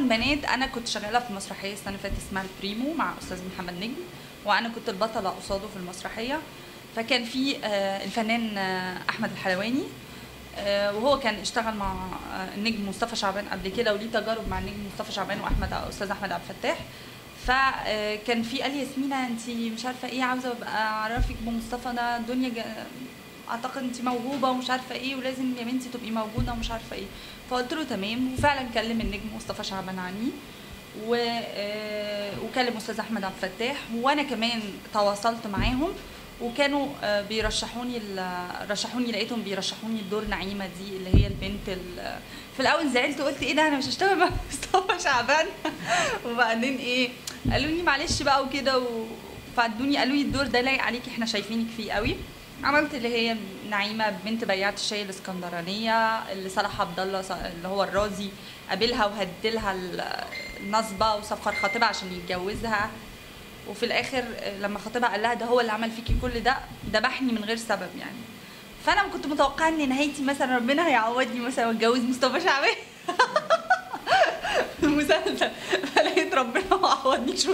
البنات انا كنت شغاله في مسرحيه السنه اللي فاتت اسمها البريمو مع استاذ محمد نجم، وانا كنت البطله قصاده في المسرحيه. فكان في الفنان احمد الحلواني، وهو كان اشتغل مع النجم مصطفى شعبان قبل كده، وليه تجارب مع النجم مصطفى شعبان واحمد استاذ احمد عبد الفتاح. فكان في قال لي ياسمينة انت مش عارفه ايه، عاوزه ابقى اعرفك بمصطفى ده، الدنيا اعتقد انت موهوبه ومش عارفه ايه، ولازم يا بنتي تبقي موجوده ومش عارفه ايه. فقلت له تمام، وفعلا كلم النجم مصطفى شعبان عني وكلم استاذ احمد عبد الفتاح، وانا كمان تواصلت معاهم وكانوا بيرشحوني لقيتهم بيرشحوني الدور نعيمه دي اللي هي البنت. في الاول زعلت وقلت ايه ده، انا مش هشتغل مع مصطفى شعبان. وبعدين ايه قالوا لي معلش بقى وكده فادوني قالوا لي الدور ده لايق عليكي، احنا شايفينك فيه قوي. عملت اللي هي نعيمه بنت بياعة الشاي الاسكندرانيه اللي صلاح عبد الله اللي هو الرازي قابلها وهدلها النصبه وسفر خطيبها عشان يتجوزها، وفي الاخر لما خطيبها قال لها ده هو اللي عمل فيكي كل ده، ذبحني من غير سبب يعني. فانا كنت متوقعه ان نهايتي مثلا ربنا هيعوضني مثلا واتجوز مصطفى شعبان في المسلسل، فلقيت ربنا ما عوضنيش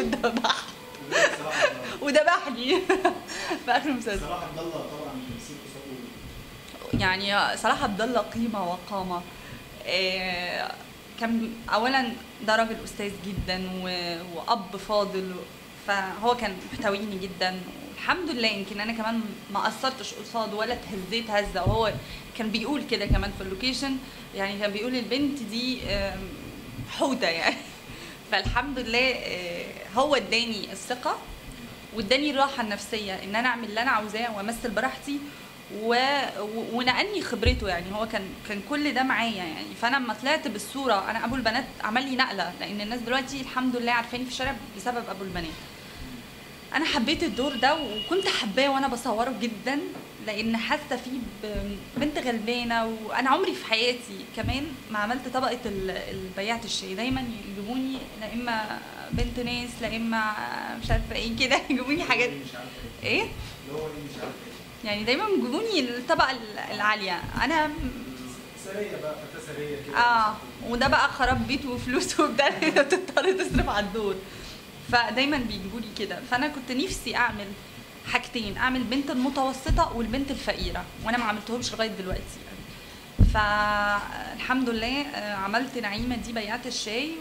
وذبحني في اخر المسلسل. صلاح عبد الله طبعا تمثيل قصاده يعني صلاح عبد الله قيمه وقامه. كان اولا ده راجل استاذ جدا واب فاضل، فهو كان محتويني جدا والحمد لله. يمكن انا كمان ما قصرتش قصاده ولا اتهزيت هزه، وهو كان بيقول كده كمان في اللوكيشن، يعني كان بيقول البنت دي حوته يعني. فالحمد لله هو اداني الثقه واداني الراحه النفسيه ان انا اعمل اللي انا عاوزاه وامثل براحتي ونقلني خبرته. يعني هو كان كل ده معايا يعني. فانا لما طلعت بالصوره انا ابو البنات عمل لي نقله، لان الناس دلوقتي الحمد لله عارفاني في الشارع بسبب ابو البنات. انا حبيت الدور ده وكنت حباه وانا بصوره جدا، لان حاسه فيه بنت غلبانه. وانا عمري في حياتي كمان ما عملت طبقه البياعة الشاي، دايما يجيبوني لا اما بنت ناس لا اما مش عارفه ايه كده، يجيبوني حاجات ايه اللي هو ايه مش عارفه ايه، يعني دايما بيجيبوني الطبقه العاليه. انا سريه بقى، فتاه سريه كده. وده بقى خراب بيت وفلوس وبتاع بتضطر تصرف على الدور، فدايما بيجيبوا لي كده. فانا كنت نفسي اعمل حاجتين، اعمل بنت المتوسطه والبنت الفقيره، وانا ما عملتهمش لغايه دلوقتي يعني. فالحمد لله عملت نعيمه دي بياعة الشاي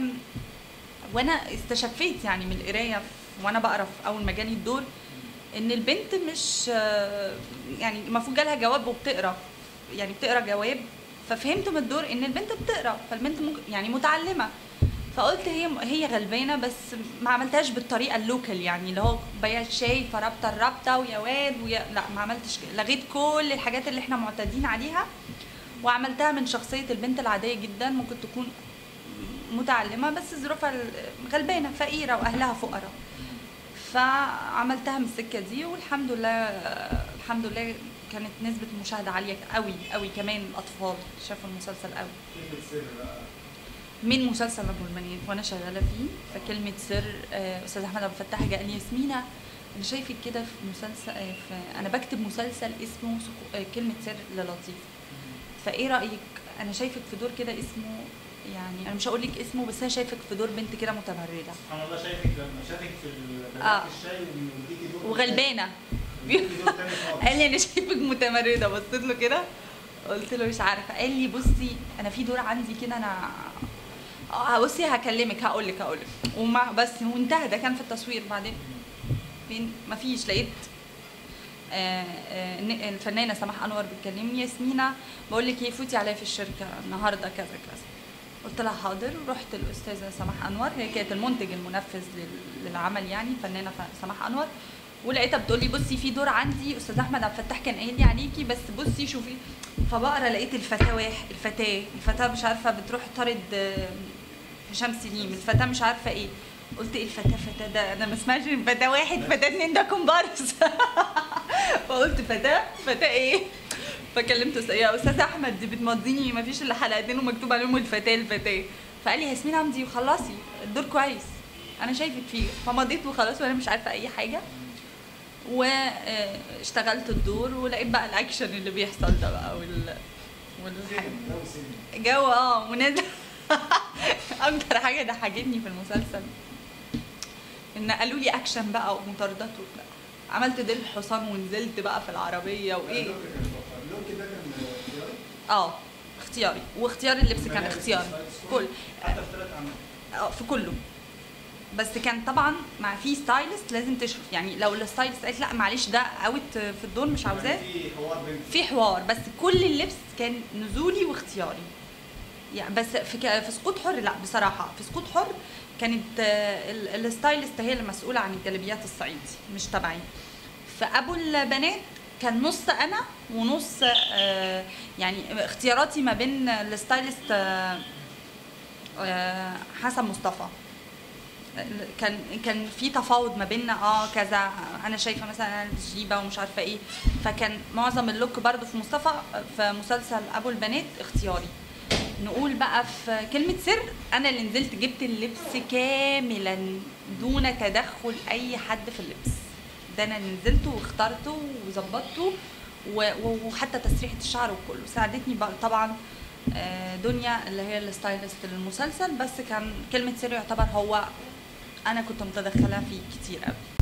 وانا استشفيت يعني من القرايه وانا بقرا في اول ما جالي الدور ان البنت مش يعني المفروض جالها جواب وبتقرا، يعني بتقرا جواب. ففهمت من الدور ان البنت بتقرا، فالبنت يعني متعلمه. فقلت هي غلبانه، بس ما عملتهاش بالطريقه اللوكال يعني اللي هو بياع شاي فرابطه الرابطه ويا واد لا ما عملتش كده. لغيت كل الحاجات اللي احنا معتادين عليها وعملتها من شخصيه البنت العاديه جدا، ممكن تكون متعلمه بس ظروفها غلبانه فقيره واهلها فقراء. فعملتها من السكه دي والحمد لله الحمد لله كانت نسبه المشاهده عاليه قوي قوي، كمان الاطفال شافوا المسلسل قوي. كلمه سر بقى من مسلسل ابو البنات وانا شغاله فيه. فكلمه سر استاذ احمد عبد الفتاح جه قال لي ياسمينة انا شايفك كده في مسلسل انا بكتب مسلسل اسمه كلمه سر للطيف، فايه رايك انا شايفك في دور كده اسمه، يعني انا مش هقول لك اسمه بس انا شايفك في دور بنت كده متمرده. سبحان الله، شايفك لما شافك في بياعة الشاي وبيديكي دور وغلبانه قال لي انا شايفك متمرده. بصيت له كده قلت له مش عارفه. قال لي بصي انا في دور عندي كده انا بصي هكلمك هقول لك وما بس وانتهى. ده كان في التصوير. بعدين فين مفيش لقيت الفنانه سماح انور بتكلمني ياسمينة بقول لك ايه فوتي عليا في الشركه النهارده كذا كذا. قلت لها حاضر. رحت الاستاذه سماح انور، هي كانت المنتج المنفذ للعمل يعني الفنانه سماح انور، ولقيتها بتقول لي بصي في دور عندي استاذ احمد عبد الفتاح كان قايل لي عليكي بس بصي شوفي. فبقرا لقيت الفتاه مش عارفه بتروح طارد هشام سليم، الفتاه مش عارفه ايه. قلت ايه الفتاه ده انا ما اسمعش فتاه واحد فتاه اتنين ده كومبارس. فقلت فتاه ايه. فكلمت يا استاذ احمد دي بتمضيني ما فيش الا حلقتين ومكتوب عليهم الفتاه. فقال لي ياسمين امضي وخلصي الدور كويس انا شايفك فيه. فمضيت وخلاص وانا مش عارفه اي حاجه واشتغلت الدور. ولقيت بقى الاكشن اللي بيحصل ده بقى والحاجه جو ونازل اكتر حاجه ضحكتني في المسلسل ان قالوا لي اكشن بقى ومطاردات وبتاع، عملت ديل الحصان ونزلت بقى في العربيه وايه. اللوك ده كان اختياري؟ اختياري، واختيار اللبس كان اختياري كل حتى في 3 اعمال. في كله. بس كان طبعا مع في ستايلست لازم تشرف، يعني لو الستايلست قالت لا معلش ده اوت في الدور مش عاوزاه، في حوار بين في حوار. بس كل اللبس كان نزولي واختياري يعني. بس في سقوط حر لا بصراحه، في سقوط حر كانت الستايلست هي المسؤوله عن الجلابيات الصعيدي مش تبعي. في ابو البنات كان نص انا ونص يعني اختياراتي ما بين الستايلست حسن مصطفى. كان في تفاوض ما بيننا كذا، انا شايفه مثلا انا جيبه ومش عارفه ايه. فكان معظم اللوك برضو في مصطفى في مسلسل ابو البنات اختياري. نقول بقى في كلمه سر انا اللي نزلت جبت اللبس كاملا دون تدخل اي حد في اللبس ده، انا اللي نزلته واخترته وظبطته وحتى تسريحه الشعر وكله. ساعدتني بقى طبعا دنيا اللي هي الستايلست للمسلسل. بس كان كلمه سر يعتبر هو انا كنت متدخله فيه كتير قوي.